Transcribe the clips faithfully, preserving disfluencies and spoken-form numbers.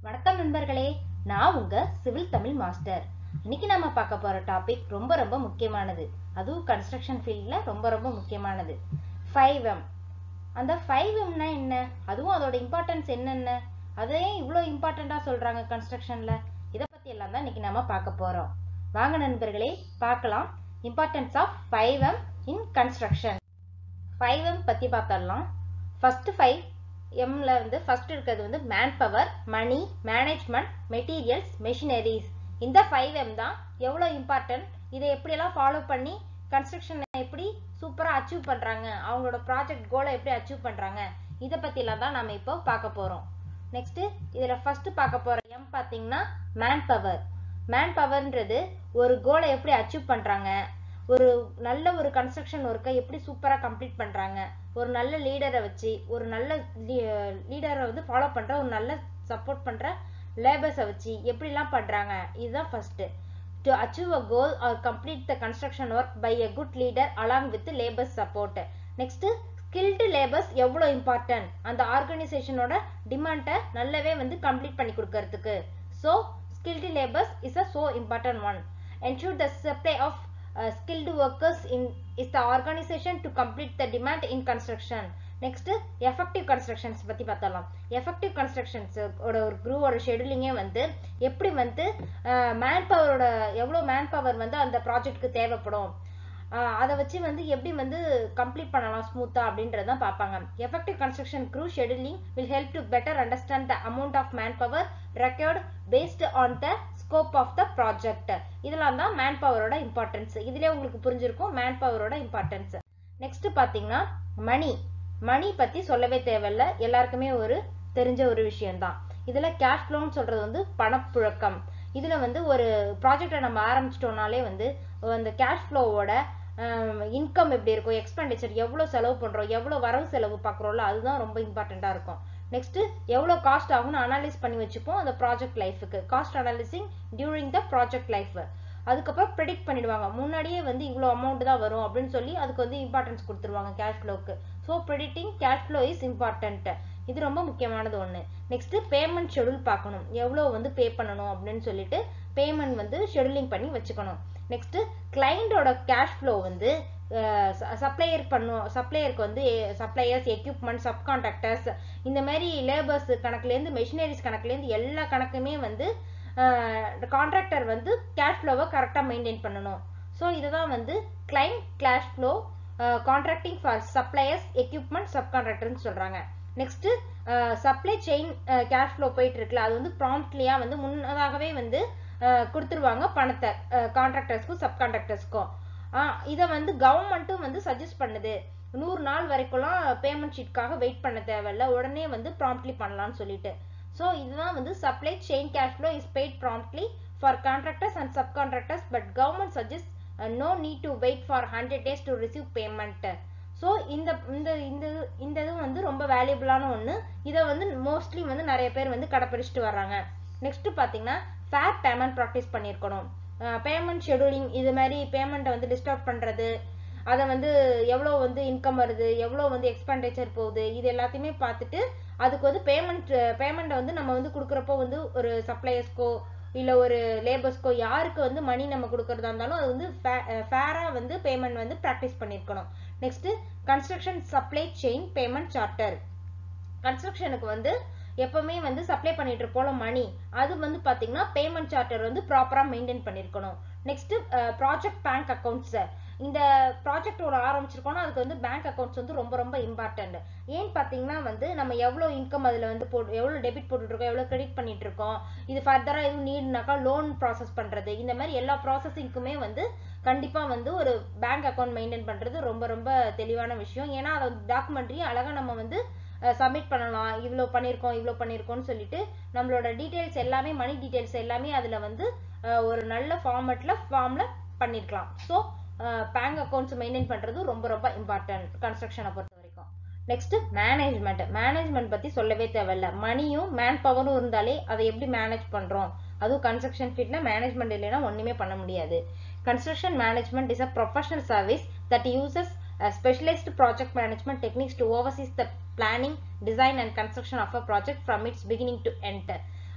வணக்கம் நண்பர்களே, நான் உங்க சிவில் தமிழ் மாஸ்டர். இன்னைக்கு நாம பார்க்க போற டாபிக் ரொம்ப ரொம்ப முக்கியமானது. அதுவும் கன்ஸ்ட்ரக்ஷன் ஃபீல்ட்ல ரொம்ப ரொம்ப முக்கியமானது. Five M. அந்த ஃபைவ் எம்னா என்ன? அதுவும் அதோட இம்பார்ட்டன்ஸ் என்னென்ன? அதே இவ்வளோ இம்பார்ட்டண்டா சொல்றாங்க கன்ஸ்ட்ரக்ஷன்ல. இதை பத்தி எல்லாம் தான் இன்னைக்கு நாம பார்க்க போறோம். வாங்க நண்பர்களே, பார்க்கலாம் importance of five M in construction. Five M பத்தி பார்த்தரலாம். ஃபர்ஸ்ட் ஃபைவ் எம்ல வந்து ஃபர்ஸ்ட் இருக்கிறது வந்து man power, money, management, materials, machineries. இந்த ஃபைவ் எம் தான் எவ்வளோ இம்பார்ட்டன்ட், இதை எப்படியெல்லாம் ஃபாலோ பண்ணி கன்ஸ்ட்ரக்ஷன் எப்படி சூப்பராக அச்சீவ் பண்ணுறாங்க, அவங்களோட ப்ராஜெக்ட் கோலை எப்படி அச்சீவ் பண்ணுறாங்க, இதை பற்றிலாம் தான் நம்ம இப்போ பார்க்க போகிறோம். நெக்ஸ்ட்டு இதில் ஃபர்ஸ்ட் பார்க்க போகிற எம் பார்த்தீங்கன்னா மேன் பவர். மேன் பவர்ன்றது ஒரு கோலை எப்படி அச்சீவ் பண்ணுறாங்க, ஒரு நல்ல ஒரு கன்ஸ்ட்ரக்ஷன் ஒர்க்கை எப்படி சூப்பராக கம்ப்ளீட் பண்ணுறாங்க, ஒரு நல்ல லீடரை வச்சு ஒரு நல்ல லீடரை வந்து ஃபாலோ பண்ணுற ஒரு நல்ல சப்போர்ட் பண்ணுற லேபர்ஸை வச்சு எப்படிலாம் பண்ணுறாங்க, இதுதான் first. To achieve a goal or complete the construction work by a good leader along with labours support. Next skilled labours எவ்வளோ இம்பார்ட்டன்ட், அந்த ஆர்கனைசேஷனோட டிமாண்டை நல்லாவே வந்து கம்ப்ளீட் பண்ணி கொடுக்கறதுக்கு. So skilled laborers is a so important one. Ensure the supply of uh, skilled workers in is the organization to complete the demand in construction. Next, effective constructions பத்தி பார்த்தலாம். effective constructions ஓட ஒரு குரூவோட ஷெட்யூலிங்கே வந்து எப்படி வந்து man பவரோட எவ்வளோ man power வந்து அந்த ப்ராஜெக்ட்க்கு தேவைப்படும், அதை வச்சு வந்து எப்படி வந்து கம்ப்ளீட் பண்ணலாம் ஸ்மூத்தா அப்படின்றதான் பார்ப்பாங்க. Effective construction crew scheduling will help to better understand the amount of man power required based on the scope of the project. இதெல்லாம் தான் மேன் பவரோட இம்பார்ட்டன்ஸ். இதுலேயே உங்களுக்கு புரிஞ்சிருக்கும் மேன் பவரோட இம்பார்ட்டன்ஸ். நெக்ஸ்ட் பார்த்தீங்கன்னா மணி. மணி பற்றி சொல்லவே தேவையில்லை, எல்லாருக்குமே ஒரு தெரிஞ்ச ஒரு விஷயம்தான். இதில் கேஷ் ஃப்ளோன்னு சொல்றது வந்து பணப்புழக்கம். இதில் வந்து ஒரு ப்ராஜெக்டை நம்ம ஆரம்பிச்சிட்டோம்னாலே வந்து அந்த கேஷ் ஃப்ளோவோட இன்கம் எப்படி இருக்கும், எக்ஸ்பெண்டிச்சர் எவ்வளோ செலவு பண்ணுறோம், எவ்வளோ வரவு செலவு பார்க்குறோம்ல, அதுதான் ரொம்ப இம்பார்ட்டண்ட்டாக இருக்கும். நெக்ஸ்ட் எவ்வளோ காஸ்ட் ஆகும்னு அனலைஸ் பண்ணி வச்சுப்போம் அந்த ப்ராஜெக்ட் லைஃபுக்கு. Cost analysing during the project life. அதுக்கப்புறம் ப்ரெடிக்ட் பண்ணிடுவாங்க, முன்னாடியே வந்து இவ்வளோ அமௌண்ட் தான் வரும் அப்படின்னு சொல்லி அதுக்கு வந்து இம்பார்ட்டன்ஸ் கொடுத்துருவாங்க கேஷ் ஃப்ளோக்கு. So predicting cash flow is important. இது ரொம்ப முக்கியமானது ஒன்று. நெக்ஸ்ட் பேமெண்ட் ஷெடியூல் பார்க்கணும், எவ்வளோ வந்து பே பண்ணணும் அப்படின்னு சொல்லிட்டு பேமெண்ட் வந்து ஷெடியூலிங் பண்ணி வச்சுக்கணும். நெக்ஸ்ட் கிளைண்டோட கேஷ் ஃப்ளோ வந்து சப்ளையர் பண்ணும், சப்ளையருக்கு வந்து சப்ளையர்ஸ், எக்யூப்மெண்ட், சப்கான்ட்ராக்டர்ஸ், இந்த மாதிரி லேபர்ஸ் கணக்குலேருந்து மெஷினரிஸ் கணக்குலேருந்து எல்லா கணக்குமே வந்து கான்ட்ராக்டர் வந்து கேஷ் ஃப்ளோவை கரெக்டாக மெயின்டைன் பண்ணணும். ஸோ இதுதான் வந்து client cash flow contracting for suppliers, equipment, சப்கான்ட்ராக்டர்னு சொல்கிறாங்க. Next supply chain cash flow போயிட்டு இருக்குல்ல, அது வந்து ப்ராம்ப்ட்லியா வந்து முன்னதாகவே வந்து கொடுத்துருவாங்க பணத்தை கான்ட்ராக்டர்ஸ்க்கும் சப்கான்ட்ராக்டர்ஸ்க்கும். இதை வந்து கவர்மெண்ட்டும் வந்து சஜஸ்ட் பண்ணுது, நூறு நாள் வரைக்கும்லாம் பேமெண்ட் ஷீட்காக வெயிட் பண்ண தேவையில்ல, உடனே வந்து ப்ராம்ப்ட்லி பண்ணலாம்னு சொல்லிட்டு. ஸோ இதுதான் வந்து supply chain cash flow is paid promptly for contractors and subcontractors but government suggest no need to wait for hundred days to receive payment. So இந்த இந்த இந்த இது வந்து ரொம்ப வேல்யூபிளான ஒன்று. இதை வந்து மோஸ்ட்லி வந்து நிறைய பேர் வந்து கடைப்பிடிச்சிட்டு வர்றாங்க. நெக்ஸ்ட் பார்த்தீங்கன்னா ஃபேர் பேமெண்ட் ப்ராக்டிஸ் பண்ணியிருக்கணும். பேமெண்ட் ஷெடியூலிங், இது மாதிரி பேமெண்ட்டை வந்து டிஸ்டர்ப் பண்ணுறது, அதை வந்து எவ்வளோ வந்து இன்கம் வருது, எவ்வளோ வந்து எக்ஸ்பெண்டிச்சர் போகுது, இது எல்லாத்தையுமே பார்த்துட்டு அதுக்கு வந்து பேமெண்ட் பேமெண்ட்டை வந்து நம்ம வந்து கொடுக்குறப்போ வந்து ஒரு சப்ளையர்ஸ்க்கோ இல்லை ஒரு லேபர்ஸ்க்கோ யாருக்கு வந்து மணி நம்ம கொடுக்கறதா இருந்தாலும் அது வந்து ஃபேராக வந்து பேமெண்ட் வந்து ப்ராக்டிஸ் பண்ணியிருக்கணும். Next construction supply chain payment charter. கன்ஸ்ட்ரக்ஷனுக்கு வந்து எப்பவுமே வந்து சப்ளை பண்ணிட்டு இருப்போல மணி, அது வந்து பார்த்தீங்கன்னா பேமெண்ட் சார்ட்டர் வந்து ப்ராப்பராக மெயின்டைன் பண்ணியிருக்கணும். Next project bank accounts. இந்த ப்ராஜெக்ட் ஒரு ஆரம்பிச்சிருக்கோம்னா அதுக்கு வந்து பேங்க் அக்கௌண்ட்ஸ் வந்து ரொம்ப ரொம்ப இம்பார்ட்டன்ட். ஏன்னு பார்த்தீங்கன்னா வந்து நம்ம எவ்வளோ இன்கம் அதில் வந்து போட்டு எவ்வளோ டெபிட் போட்டுட்ருக்கோம், எவ்வளோ கிரெடிட் பண்ணிட்டு இருக்கோம், இது ஃபர்தராக எதுவும் நீட்னாக்கா லோன் ப்ராசஸ் பண்ணுறது, இந்த மாதிரி எல்லா ப்ராசஸிங்க்குமே வந்து கண்டிப்பாக வந்து ஒரு பேங்க் அக்கௌண்ட் மெயின்டைன் பண்ணுறது ரொம்ப ரொம்ப தெளிவான விஷயம். ஏன்னா அதை டாக்குமெண்ட்ரி அழகாக நம்ம வந்து சப்மிட் பண்ணலாம், இவ்வளோ பண்ணியிருக்கோம் இவ்வளோ பண்ணியிருக்கோம்னு சொல்லிட்டு நம்மளோட டீட்டெயில்ஸ் எல்லாமே, மணி டீட்டெயில்ஸ் எல்லாமே அதில் வந்து ஒரு நல்ல ஃபார்மேட்டில் ஃபார்மில் பண்ணியிருக்கலாம். ஸோ பேங்க் அக்கௌண்ட்ஸ் மெயின்டைன் பண்ணுறது ரொம்ப ரொம்ப இம்பார்ட்டன்ட் கன்ஸ்ட்ரக்ஷனை பொறுத்த வரைக்கும். Next management. மேனேஜ்மெண்ட் பற்றி சொல்லவே தேவையில்ல, மணியும் மேன் பவரும் இருந்தாலே அதை எப்படி மேனேஜ் பண்ணுறோம், அதுவும் கன்ஸ்ட்ரக்ஷன் ஃபீல்டில் மேனேஜ்மெண்ட் இல்லைன்னா ஒன்றுமே பண்ண முடியாது. Construction management is a professional service that uses uh, specialized project management techniques to oversee the planning, design and construction of a project from its beginning to end.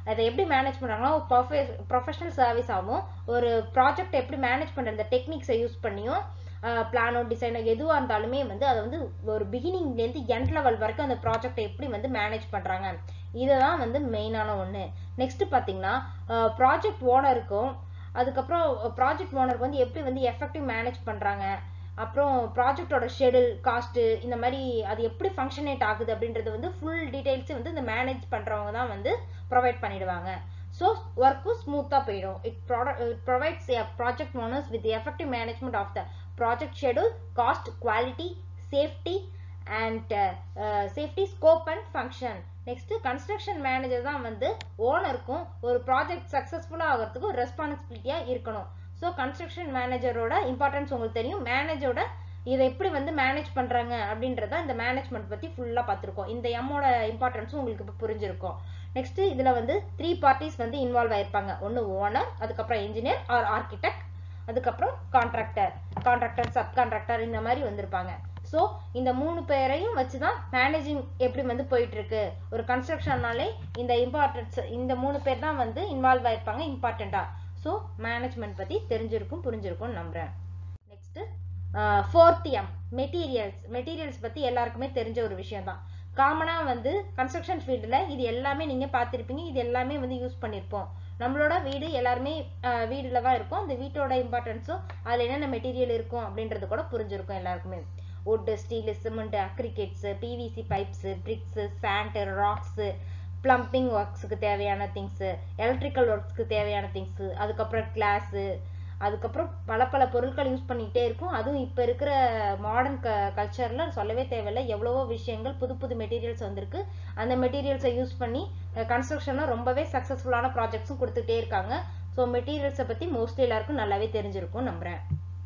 அதை எப்படி manage பண்றாங்கன்னா professional service ஆகும். ஒரு project எப்படி manage பண்ற இந்த டெக்னிக்ஸை use பண்ணியும் பிளானோ டிசைனோ எதுவாக இருந்தாலுமே வந்து அதை வந்து ஒரு பிகினிங்லேருந்து எண்ட் லெவல் வரைக்கும் அந்த ப்ராஜெக்டை எப்படி வந்து மேனேஜ் பண்றாங்க, இதுதான் வந்து மெயினான ஒன்று. நெக்ஸ்ட் பார்த்தீங்கன்னா ப்ராஜெக்ட் ஓனருக்கும் அதுக்கப்புறம் ப்ராஜெக்ட் ஓனருக்கு வந்து எப்படி வந்து எஃபெக்டிவ் மேனேஜ் பண்றாங்க, அப்புறம் ப்ராஜெக்டோட ஷெடியூல் காஸ்ட் இந்த மாதிரி அது எப்படி ஃபங்க்ஷனேட் ஆகுது அப்படின்றது வந்து ஃபுல் டீடைல்ஸ் வந்து இந்த மேனேஜ் பண்றவங்க தான் வந்து ப்ரொவைட் பண்ணிடுவாங்க. ஸோ ஒர்க்கும் ஸ்மூத்தாக போயிடும். It provides project owners with effective management of the project schedule, cost, quality, safety and safety, scope and function. Next construction manager தான் வந்து ஓனருக்கும் ஒரு ப்ராஜெக்ட் சக்சஸ்ஃபுல்லா ஆகிறதுக்கும் ரெஸ்பான்சிபிலிட்டியா இருக்கணும். ஸோ கன்ஸ்ட்ரக்ஷன் மேனேஜரோட இம்பார்ட்டன்ஸ் உங்களுக்கு தெரியும். மேனேஜரோட இதை எப்படி வந்து மேனேஜ் பண்றாங்க அப்படின்றத இந்த மேனேஜ்மெண்ட் பத்தி ஃபுல்லா பார்த்திருக்கோம். இந்த எம்மோட இம்பார்ட்டன்ஸும் உங்களுக்கு இப்போ புரிஞ்சிருக்கும். நெக்ஸ்ட் இதுல வந்து த்ரீ பார்ட்டிஸ் வந்து இன்வால்வ் ஆயிருப்பாங்க. ஒன்னு ஓனர், அதுக்கப்புறம் இன்ஜினியர் ஆர் ஆர்கிடெக்ட், அதுக்கப்புறம் கான்ட்ராக்டர் கான்ட்ராக்டர் சப் கான்ட்ராக்டர் இந்த மாதிரி வந்திருப்பாங்க. ஸோ இந்த மூணு பேரையும் வச்சுதான் மேனேஜிங் எப்படி வந்து போயிட்டு இருக்கு. ஒரு கன்ஸ்ட்ரக்ஷன்னாலே இந்த இம்பார்ட்டன்ஸ் இந்த மூணு பேர் தான் வந்து இன்வால்வ் ஆயிருப்பாங்க இம்பார்ட்டண்டா. ஸோ மேனேஜ்மெண்ட் பத்தி தெரிஞ்சிருக்கும் புரிஞ்சிருக்கும் நம்புறேன். Next fourth M materials. Materials பத்தி எல்லாருக்குமே தெரிஞ்ச ஒரு விஷயம் தான். காமனா வந்து கன்ஸ்ட்ரக்ஷன் ஃபீல்டில் இது எல்லாமே நீங்க பார்த்திருப்பீங்க. இது எல்லாமே வந்து யூஸ் பண்ணிருப்போம். நம்மளோட வீடு எல்லாருமே வீடுல தான் இருக்கும். அந்த வீட்டோட இம்பார்ட்டன்ஸும் அதுல என்னென்ன மெட்டீரியல் இருக்கும் அப்படின்றது கூட புரிஞ்சிருக்கும் எல்லாருக்குமே. wood, steel, cement, aggregates, P V C pipes, bricks, sand, rocks, plumbing works க்கு தேவையான things, electrical works க்கு தேவையான things, அதுக்கப்புறம் glass, அதுக்கப்புறம் பல பல பொருட்கள் யூஸ் பண்ணிட்டே இருக்கும். அதுவும் இப்ப இருக்கிற மாடர்ன் கல்ச்சர்ல சொல்லவே தேவையில்லை. எவ்வளவோ விஷயங்கள் புது புது மெட்டீரியல்ஸ் வந்திருக்கு. அந்த மெட்டீரியல்ஸை யூஸ் பண்ணி கன்ஸ்ட்ரக்ஷன்ல ரொம்பவே சக்சஸ்ஃபுல்லான ப்ராஜெக்ட்ஸும் கொடுத்துட்டே இருக்காங்க. ஸோ மெட்டீரியல்ஸை பத்தி மோஸ்ட்லி எல்லாருக்கும் நல்லாவே தெரிஞ்சிருக்கும் நம்புறேன்.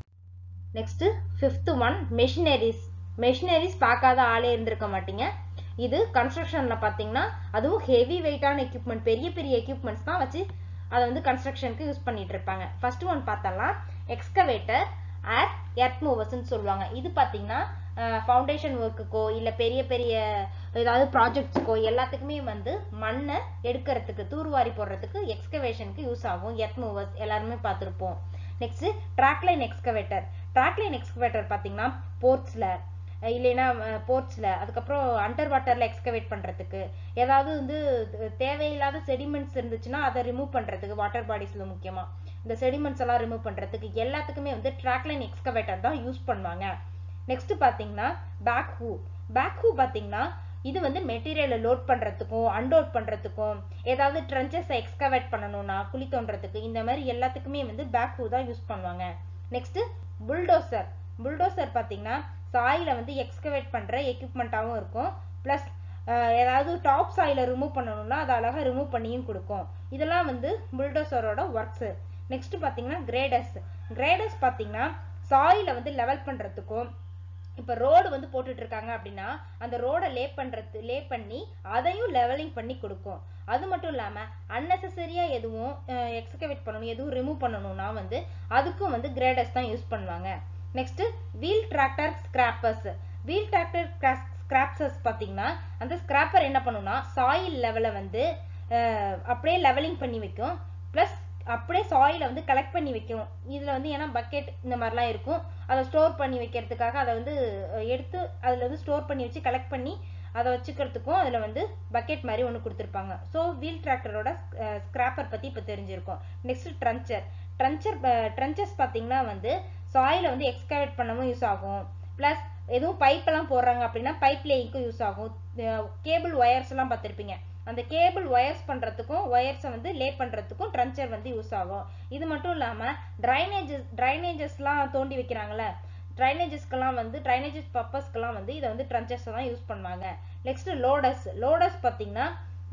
Next fifth one machineries. Machineries பார்க்காத ஆளே இருந்திருக்க மாட்டீங்க. இது கன்ஸ்ட்ரக்ஷன்ல பாத்தீங்கன்னா அதுவும் ஹெவி வெயிட்டான எக்யூப்மெண்ட், பெரிய பெரிய எக்யூப்மெண்ட்ஸ் தான் வச்சு அதை வந்து கன்ஸ்ட்ரக்ஷனுக்கு யூஸ் பண்ணிட்டு இருப்பாங்க. ஃபர்ஸ்ட் ஒன் பார்த்தலாம் எக்ஸ்கவேட்டர் ஆர் எர்த் மூவர்ஸ்ன்னு சொல்லுவாங்க. இது பாத்தீங்கன்னா ஃபவுண்டேஷன் ஒர்க்குக்கோ இல்ல பெரிய பெரிய ஏதாவது ப்ராஜெக்ட்ஸ்க்கோ எல்லாத்துக்குமே வந்து மண்ணை எடுக்கிறதுக்கு தூர்வாரி போடுறதுக்கு எக்ஸ்கவேஷனுக்கு யூஸ் ஆகும். எர்த் மூவர்ஸ் எல்லாருமே பார்த்திருப்போம். Next dragline excavator. Dragline excavator பாத்தீங்கன்னா போர்ட்ஸ்ல இல்லைன்னா போர்ட்ஸ்ல அதுக்கப்புறம் அண்டர் வாட்டர்ல எக்ஸ்கவேட் பண்றதுக்கு, ஏதாவது வந்து தேவையில்லாத செடிமெண்ட்ஸ் இருந்துச்சுன்னா அதை ரிமூவ் பண்றதுக்கு, வாட்டர் பாடிஸ்ல முக்கியமா இந்த செடிமெண்ட்ஸ் எல்லாம் ரிமூவ் பண்றதுக்கு எல்லாத்துக்குமே வந்து ட்ராக்லைன் எக்ஸ்கவேட்டர் தான் யூஸ் பண்ணுவாங்க. நெக்ஸ்ட் பாத்தீங்கன்னா பேக் ஹூ. பேக் ஹூ பாத்தீங்கன்னா இது வந்து மெட்டீரியலை லோட் பண்றதுக்கும் அன்லோட் பண்றதுக்கும், ஏதாவது ட்ரென்ச்சஸ் எக்ஸ்கவேட் பண்ணணும்னா குழி தோன்றதுக்கு, இந்த மாதிரி எல்லாத்துக்குமே வந்து பேக் ஹூ தான் யூஸ் பண்ணுவாங்க. Next bulldozer. புல்டோசர் பாத்தீங்கன்னா சாயில வந்து எக்ஸ்கவேட் பண்ற எக்யூப்மெண்டாவும் இருக்கும். பிளஸ் ஏதாவது டாப் சாயில ரிமூவ் பண்ணணும்னா அதை அழகா ரிமூவ் பண்ணியும் கொடுக்கும். இதெல்லாம் வந்து புல்டோசரோட ஒர்க்ஸ். நெக்ஸ்ட் பாத்தீங்கன்னா கிரேடர்ஸ். கிரேடர்ஸ் பாத்தீங்கன்னா சாயில வந்து லெவல் பண்றதுக்கும், இப்ப ரோடு வந்து போட்டுட்டு இருக்காங்க அப்படின்னா அந்த ரோடை லே பண்றது லே பண்ணி அதையும் லெவலிங் பண்ணி கொடுக்கும். அது மட்டும் இல்லாம அன்னெசரியா எதுவும் எக்ஸ்கவேட் பண்ணணும் எதுவும் ரிமூவ் பண்ணணும்னா வந்து அதுக்கும் வந்து கிரேடர்ஸ் தான் யூஸ் பண்ணுவாங்க. Next wheel tractor scrapers. Wheel tractor scrapers பாத்தீங்கன்னா அந்த ஸ்கிராப்பர் என்ன பண்ணும்னா சாயில் லெவலை வந்து அப்படியே லெவலிங் பண்ணி வைக்கும். பிளஸ் அப்படியே சாயில வந்து கலெக்ட் பண்ணி வைக்கும். இதுல வந்து ஏன்னா பக்கெட் இந்த மாதிரிலாம் இருக்கும், அதை ஸ்டோர் பண்ணி வைக்கிறதுக்காக அதை வந்து எடுத்து அதுல வந்து ஸ்டோர் பண்ணி வச்சு கலெக்ட் பண்ணி அதை வச்சுக்கிறதுக்கும் அதுல வந்து பக்கெட் மாதிரி ஒன்று கொடுத்துருப்பாங்க. ஸோ வீல் டிராக்டரோட ஸ்கிராப்பர் பத்தி இப்போ தெரிஞ்சிருக்கும். நெக்ஸ்ட் ட்ரன்ச்சர். ட்ரன்ச்சர் ட்ரன்ச்சர்ஸ் பாத்தீங்கன்னா வந்து சாயில வந்து எக்ஸ்கவேட் பண்ணவும் யூஸ் ஆகும். பிளஸ் எதுவும் பைப் எல்லாம் போடுறாங்க அப்படின்னா பைப் லேயிங்க்கும் யூஸ் ஆகும். கேபிள் ஒயர்ஸ் எல்லாம் பார்த்திருப்பீங்க, அந்த கேபிள் ஒயர்ஸ் பண்றதுக்கும் ஒயர்ஸை வந்து லே பண்றதுக்கும் ட்ரன்ச்சர் வந்து யூஸ் ஆகும். இது மட்டும் இல்லாம டிரைனேஜஸ் டிரைனேஜஸ்லாம் தோண்டி வைக்கிறாங்கல்ல, டிரைனேஜஸ்க்கெல்லாம் வந்து டிரைனேஜஸ் பர்பஸ்க்கெல்லாம் வந்து இதை வந்து ட்ரன்ச்சர்ஸ் தான் யூஸ் பண்ணுவாங்க. Next loaders. லோடர்ஸ் பாத்தீங்கன்னா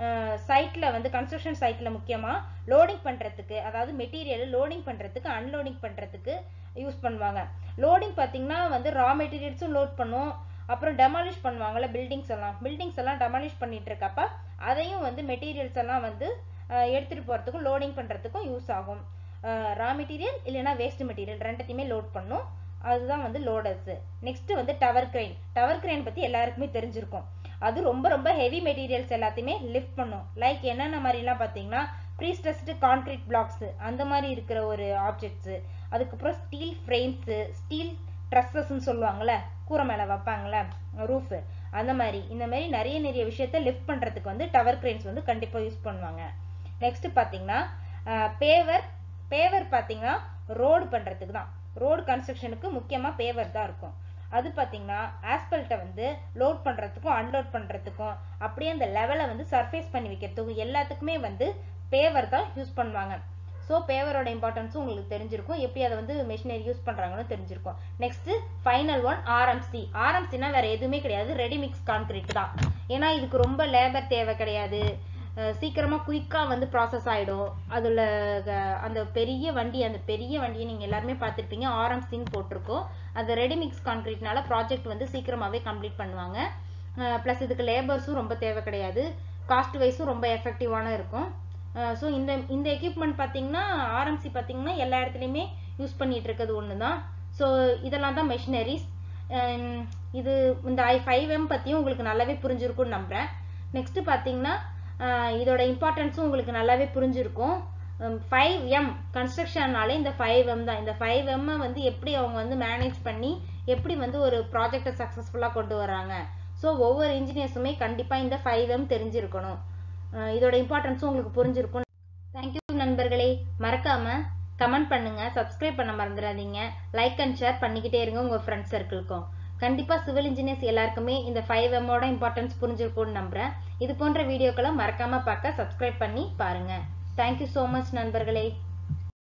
சைட்ல வந்து கன்ஸ்ட்ரக்ஷன் சைட்ல முக்கியமா லோடிங் பண்றதுக்கு, அதாவது மெட்டீரியல் லோடிங் பண்றதுக்கு அன்லோடிங் பண்றதுக்கு யூஸ் பண்ணுவாங்க. லோடிங் பாத்தீங்கன்னா வந்து ரா மெட்டீரியல்ஸும் லோட் பண்ணும், அப்புறம் டெமாலிஷ் பண்ணுவாங்கல்ல பில்டிங்ஸ் எல்லாம் பில்டிங்ஸ் எல்லாம் டெமாலிஷ் பண்ணிட்டு இருக்கப்ப அதையும் வந்து மெட்டீரியல்ஸ் எல்லாம் வந்து எடுத்துட்டு போறதுக்கும் லோடிங் பண்றதுக்கும் யூஸ் ஆகும். ரா மெட்டீரியல் இல்லைன்னா வேஸ்ட் மெட்டீரியல் ரெண்டத்தையுமே லோட் பண்ணும். அதுதான் வந்து லோடர்ஸ். நெக்ஸ்ட் வந்து டவர் கிரெயின். டவர் கிரெயின் பத்தி எல்லாருக்குமே தெரிஞ்சிருக்கும். அது ரொம்ப ரொம்ப ஹெவி மெட்டீரியல்ஸ் எல்லாத்தையுமே லிஃப்ட் பண்ணும். லைக் என்னென்ன மாதிரிலாம் பார்த்தீங்கன்னா ப்ரீஸ்ட்ரெஸ்டு கான்கிரீட் பிளாக்ஸ் அந்த மாதிரி இருக்கிற ஒரு ஆப்ஜெக்ட்ஸு, அதுக்கப்புறம் ஸ்டீல் ஃப்ரேம்ஸு, ஸ்டீல் ட்ரஸ்ஸஸ்ன்னு சொல்லுவாங்கள்ல, கூரை மேலே வைப்பாங்களே ரூஃபு, அந்த மாதிரி இந்த மாதிரி நிறைய நிறைய விஷயத்த லிஃப்ட் பண்ணுறதுக்கு வந்து டவர் கிரெயின்ஸ் வந்து கண்டிப்பாக யூஸ் பண்ணுவாங்க. நெக்ஸ்ட் பார்த்தீங்கன்னா பேவர். பேவர் பார்த்தீங்கன்னா ரோடு பண்ணுறதுக்கு தான், ரோடு கன்ஸ்ட்ரக்ஷனுக்கு முக்கியமாக பேவர் தான் இருக்கும். அது பார்த்தீங்கன்னா ஆஸ்பல்ட்டை வந்து லோட் பண்ணுறதுக்கும் அன்லோட் பண்ணுறதுக்கும் அப்படியே அந்த லெவலை வந்து சர்ஃபேஸ் பண்ணி வைக்கிறதுக்கும் எல்லாத்துக்குமே வந்து பேவர் தான் யூஸ் பண்ணுவாங்க. ஸோ பேவரோட இம்பார்ட்டன்ஸும் உங்களுக்கு தெரிஞ்சிருக்கும், எப்படி அதை வந்து மெஷினரி யூஸ் பண்ணுறாங்கன்னு தெரிஞ்சிருக்கும். Next final one RMC. ஆர்எம்சினா வேற எதுவுமே கிடையாது, ரெடிமிக்ஸ் கான்கிரீட் தான். ஏன்னா இதுக்கு ரொம்ப லேபர் தேவை கிடையாது, சீக்கிரமா குயிக்கா வந்து ப்ராசஸ் ஆயிடும். அதுல அந்த பெரிய வண்டி, அந்த பெரிய வண்டியை நீங்க எல்லாருமே பார்த்துருப்பீங்க, ஆர்எம்சின்னு போட்டிருக்கோம். அந்த ரெடிமிக்ஸ் கான்கிரீட்னால ப்ராஜெக்ட் வந்து சீக்கிரமாவே கம்ப்ளீட் பண்ணுவாங்க. பிளஸ் இதுக்கு லேபர்ஸும் ரொம்ப தேவை கிடையாது, காஸ்ட் வைஸும் ரொம்ப எஃபெக்டிவான இருக்கும். ஸோ இந்த இந்த எக்யூப்மெண்ட் பார்த்தீங்கன்னா ஆர்எம்சி பார்த்தீங்கன்னா எல்லா இடத்துலையுமே யூஸ் பண்ணிட்டு இருக்கிறது ஒன்று தான். ஸோ இதெல்லாம் தான் மெஷினரிஸ். இது இந்த ஐ ஃபைவ் எம் பற்றியும் உங்களுக்கு நல்லாவே புரிஞ்சிருக்கும்னு நம்புகிறேன். நெக்ஸ்ட் பார்த்தீங்கன்னா இதோட இம்பார்ட்டன்ஸும் உங்களுக்கு நல்லாவே புரிஞ்சிருக்கும். ஃபைவ் எம் கன்ஸ்ட்ரக்ஷன்னாலே இந்த ஃபைவ் எம் தான். இந்த ஃபைவ் எம் வந்து எப்படி அவங்க வந்து மேனேஜ் பண்ணி எப்படி வந்து ஒரு ப்ராஜெக்டை சக்ஸஸ்ஃபுல்லாக கொண்டு வராங்க. ஸோ ஒவ்வொரு இன்ஜினியர்ஸுமே கண்டிப்பாக இந்த ஃபைவ் எம் தெரிஞ்சிருக்கணும். இதோட இம்பார்ட்டன்ஸும் உங்களுக்கு புரிஞ்சிருக்கும். தேங்க்யூ நண்பர்களே. மறக்காம கமெண்ட் பண்ணுங்க, சப்ஸ்கிரைப் பண்ண மறந்துடாதீங்க, லைக் அண்ட் ஷேர் பண்ணிக்கிட்டே இருங்க உங்க ஃப்ரெண்ட்ஸ் சர்க்கிளுக்கும். கண்டிப்பா சிவில் இன்ஜினியர்ஸ் எல்லாருக்குமே இந்த ஃபைவ் எம்மோட இம்பார்ட்டன்ஸ் புரிஞ்சிருக்கும்னு நம்புறேன். இது போன்ற வீடியோக்களை மறக்காம பார்க்க சப்ஸ்கிரைப் பண்ணி பாருங்க. தேங்க்யூ ஸோ மச் நண்பர்களே.